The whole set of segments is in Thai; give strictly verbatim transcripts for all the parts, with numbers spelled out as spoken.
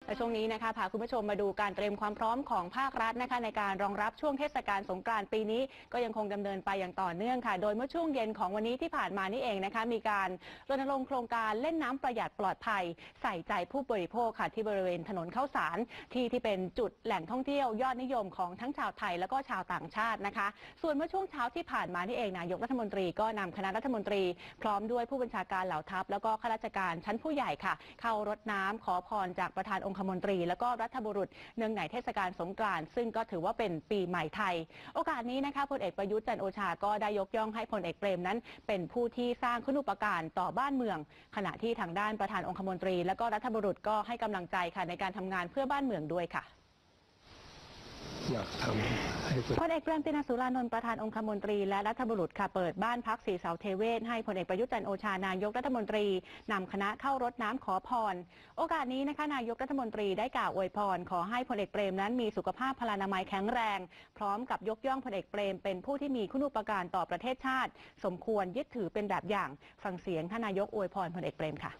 และช่วงนี้นะคะพาคุณผู้ชมมาดูการเตรียมความพร้อมของภาครัฐนะคะในการรองรับช่วงเทศกาลสงกรานต์ปีนี้ก็ยังคงดำเนินไปอย่างต่อเนื่องค่ะโดยเมื่อช่วงเย็นของวันนี้ที่ผ่านมานี่เองนะคะมีการรณรงค์โครงการเล่นน้ำประหยัดปลอดภัยใส่ใจผู้บริโภคค่ะที่บริเวณถนนข้าวสารที่ที่เป็นจุดแหล่งท่องเที่ยวยอดนิยมของทั้งชาวไทยและก็ชาวต่างชาตินะคะส่วนเมื่อช่วงเช้าที่ผ่านมานี่เองนายกรัฐมนตรีก็นำคณะรัฐมนตรีพร้อมด้วยผู้บัญชาการเหล่าทัพแล้วก็ข้าราชการชั้นผู้ใหญ่ค่ะเข้ารดน้ำขอพรจากประธานองคมนตรีแล้วก็รัฐบุรุษเนื่องในเทศกาลสงกรานต์ซึ่งก็ถือว่าเป็นปีใหม่ไทยโอกาสนี้นะคะพลเอกประยุทธ์จันทร์โอชาก็ได้ยกย่องให้พลเอกเปรมนั้นเป็นผู้ที่สร้างคุณูปการต่อบ้านเมืองขณะที่ทางด้านประธานองคมนตรีและก็รัฐบุรุษก็ให้กำลังใจค่ะในการทำงานเพื่อบ้านเมืองด้วยค่ะอยากทำให้พลเอกเปรมติณสุรานนท์ประธานองคมนตรีและรัฐบุรุษค่ะเปิดบ้านพักศรีเสาเทเวศให้พลเอกประยุทธ์จันทร์โอชานายกรัฐมนตรีนำคณะเข้ารดน้ำขอพรโอกาสนี้นะคะนายกรัฐมนตรีได้กล่าวอวยพรขอให้พลเอกเปรมนั้นมีสุขภาพพลานามัยแข็งแรงพร้อมกับยกย่องพลเอกเปรมเป็นผู้ที่มีคุณูปการต่อประเทศชาติสมควรยึดถือเป็นแบบอย่างฟังเสียงท่านนายกอวยพรพลเอกเปรมค่ะ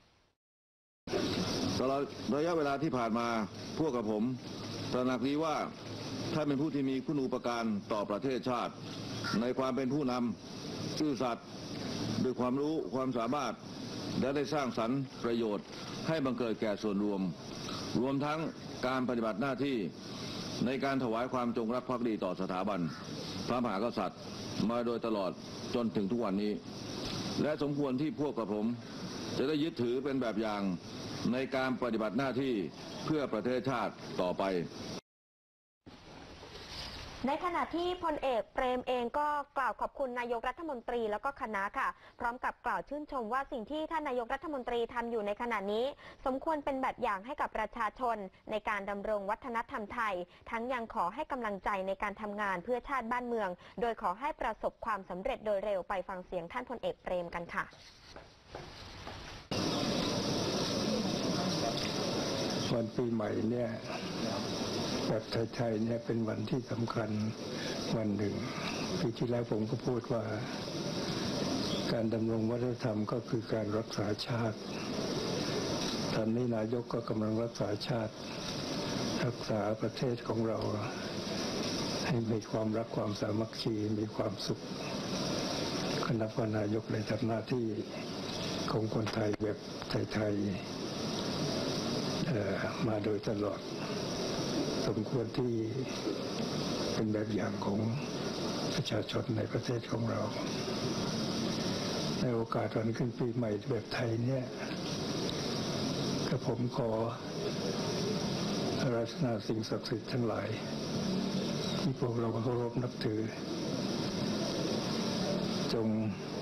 ตลอดระยะเวลาที่ผ่านมาพวกกับผมตระหนักดีว่าท่านเป็นผู้ที่มีคุณูปการต่อประเทศชาติในความเป็นผู้นำซื่อสัตย์ด้วยความรู้ความสามารถและได้สร้างสรรค์ประโยชน์ให้บังเกิดแก่ส่วนรวมรวมทั้งการปฏิบัติหน้าที่ในการถวายความจงรักภักดีต่อสถาบันพระมหากษัตริย์มาโดยตลอดจนถึงทุกวันนี้และสมควรที่พวกกับผมจะได้ยึดถือเป็นแบบอย่างในการปฏิบัติหน้าที่เพื่อประเทศชาติต่อไปในขณะที่พลเอกเปรมเองก็กล่าวขอบคุณนายกรัฐมนตรีแล้วก็คณะค่ะพร้อมกับกล่าวชื่นชมว่าสิ่งที่ท่านนายกรัฐมนตรีทำอยู่ในขณะนี้สมควรเป็นแบบอย่างให้กับประชาชนในการดำรงวัฒนธรรมไทยทั้งยังขอให้กำลังใจในการทำงานเพื่อชาติบ้านเมืองโดยขอให้ประสบความสำเร็จโดยเร็วไปฟังเสียงท่านพลเอกเปรมกันค่ะวันปีใหม่เนี่ยแบบไทยๆเนี่ยเป็นวันที่สำคัญวันหนึ่งปีที่แล้วผมก็พูดว่าการดำรงวัฒนธรรมก็คือการรักษาชาติตอนนี้นายกก็กำลังรักษาชาติรักษาประเทศของเราให้มีความรักความสามัคคีมีความสุขคณะนายกเลยทำหน้าที่ของคนไทยแบบไทยๆมาโดยตลอดสมควรที่เป็นแบบอย่างของประชาชนในประเทศของเราในโอกาสวันขึ้นปีใหม่แบบไทยเนี่ยกระผมขออาราธนาสิ่งศักดิ์สิทธิ์ทั้งหลายที่พวกเราเคารพนับถือจง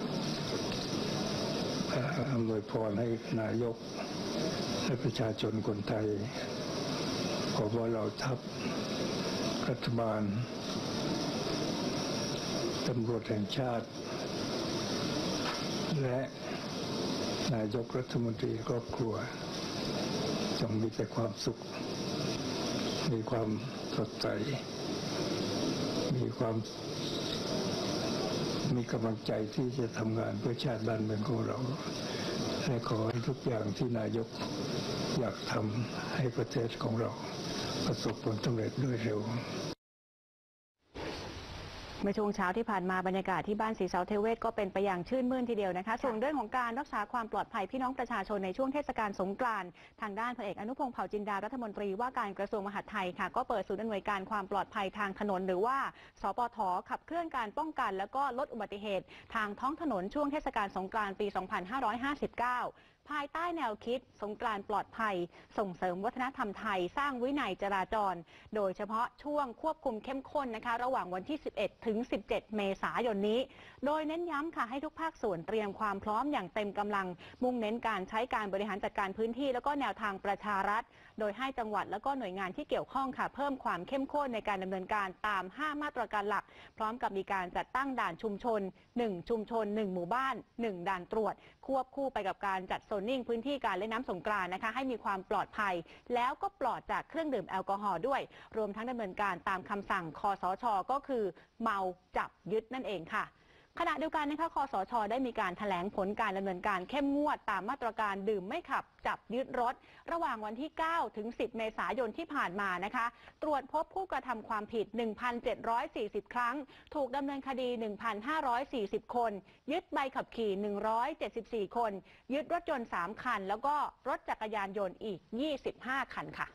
อำนวยพรให้นายกและประชาชนคนไทยขอว่าเราทัพรัฐบาลตำรวจแห่งชาติและนายกรัฐมนตรีครอบครัวจงมีแต่ความสุขมีความสดใสมีความมีกำลังใจที่จะทำงานเพื่อชาติบ้านเมืองของเราและขอให้ทุกอย่างที่นายกอยากทำให้ประเทศของเราประสบผลสำเร็จโดยเร็วเมื่อช่วงเช้าที่ผ่านมาบรรยากาศที่บ้านศรีเสาเทเวศก็เป็นไปอย่างชื่นมื่นทีเดียวนะคะส่วนเรื่องของการรักษาความปลอดภัยพี่น้องประชาชนในช่วงเทศกาลสงกรานต์ทางด้านพลเอกอนุพงษ์เผ่าจินดารัฐมนตรีว่าการกระทรวงมหาดไทยค่ะก็เปิดศูนย์อำนวยการความปลอดภัยทางถนนหรือว่าสปท.ขับเคลื่อนการป้องกันและก็ลดอุบัติเหตุทางท้องถนนช่วงเทศกาลสงกรานต์ปี สองพันห้าร้อยห้าสิบเก้าภายใต้แนวคิดสงกรานต์ปลอดภัยส่งเสริมวัฒนธรรมไทยสร้างวินัยจราจรโดยเฉพาะช่วงควบคุมเข้มข้นนะคะระหว่างวันที่ สิบเอ็ด ถึง สิบเจ็ด เมษายนนี้โดยเน้นย้ำค่ะให้ทุกภาคส่วนเตรียมความพร้อมอย่างเต็มกำลังมุ่งเน้นการใช้การบริหารจัดการพื้นที่แล้วก็แนวทางประชารัฐโดยให้จังหวัดแล้วก็หน่วยงานที่เกี่ยวข้องค่ะเพิ่มความเข้มข้นในการดำเนินการตามห้ามาตรการหลักพร้อมกับมีการจัดตั้งด่านชุมชนหนึ่งชุมชนหนึ่งหมู่บ้านหนึ่งด่านตรวจควบคู่ไปกับการจัดโซนนิ่งพื้นที่การเล่นน้ำสงกรานต์นะคะให้มีความปลอดภัยแล้วก็ปลอดจากเครื่องดื่มแอลกอฮอล์ด้วยรวมทั้งดำเนินการตามคำสั่งคสช.ก็คือเมาจับยึดนั่นเองค่ะขณะเดียวกันนะคะคสช.ได้มีการแถลงผลการดำเนินการเข้มงวดตามมาตรการดื่มไม่ขับจับยึดรถระหว่างวันที่ เก้า ถึง สิบ เมษายนที่ผ่านมานะคะตรวจพบผู้กระทำความผิด หนึ่งพันเจ็ดร้อยสี่สิบ ครั้งถูกดำเนินคดี หนึ่งพันห้าร้อยสี่สิบ คนยึดใบขับขี่ หนึ่งร้อยเจ็ดสิบสี่ คนยึดรถยนต์ สาม คันแล้วก็รถจักรยานยนต์อีก ยี่สิบห้า คันค่ะ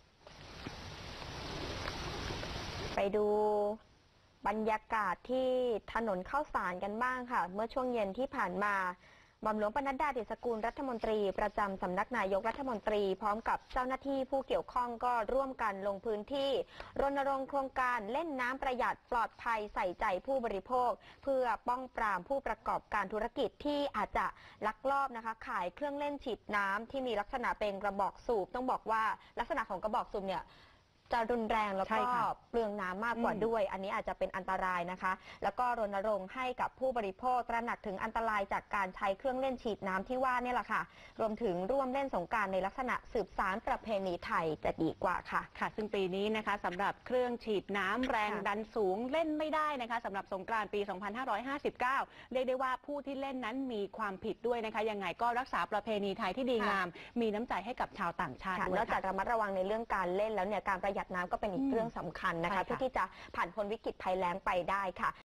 ไปดูบรรยากาศที่ถนนข้าวสารกันบ้างค่ะเมื่อช่วงเย็นที่ผ่านมาหม่อมหลวงปนัดดา ดิษฐกุลรัฐมนตรีประจำสำนักนายกรัฐมนตรีพร้อมกับเจ้าหน้าที่ผู้เกี่ยวข้องก็ร่วมกันลงพื้นที่รณรงค์โครงการเล่นน้ำประหยัดปลอดภัยใส่ใจผู้บริโภคเพื่อป้องปรามผู้ประกอบการธุรกิจที่อาจจะลักลอบนะคะขายเครื่องเล่นฉีดน้ำที่มีลักษณะเป็นกระบอกสูบต้องบอกว่าลักษณะของกระบอกสูบเนี่ยจะรุนแรงแล้วก็เปลืองน้ำมากกว่าด้วยอันนี้อาจจะเป็นอันตรายนะคะแล้วก็รณรงค์ให้กับผู้บริโภคตระหนักถึงอันตรายจากการใช้เครื่องเล่นฉีดน้ำที่ว่านี่แหละค่ะรวมถึงร่วมเล่นสงกรานต์ในลักษณะสืบสานประเพณีไทยจะดีกว่าค่ะค่ะซึ่งปีนี้นะคะสำหรับเครื่องฉีดน้ำแรงดันสูงเล่นไม่ได้นะคะสำหรับสงกรานต์ปี สองพันห้าร้อยห้าสิบเก้า เรียกได้ว่าผู้ที่เล่นนั้นมีความผิดด้วยนะคะยังไงก็รักษาประเพณีไทยที่ดีงามมีน้ำใจให้กับชาวต่างชาติด้วยนอกจากระมัดระวังในเรื่องการเล่นแล้วเนี่ยการประหยัดน้ำก็เป็นอีกเรื่องสำคัญนะคะเพื่อที่จะผ่านพ้นวิกฤตภัยแล้งไปได้ค่ะ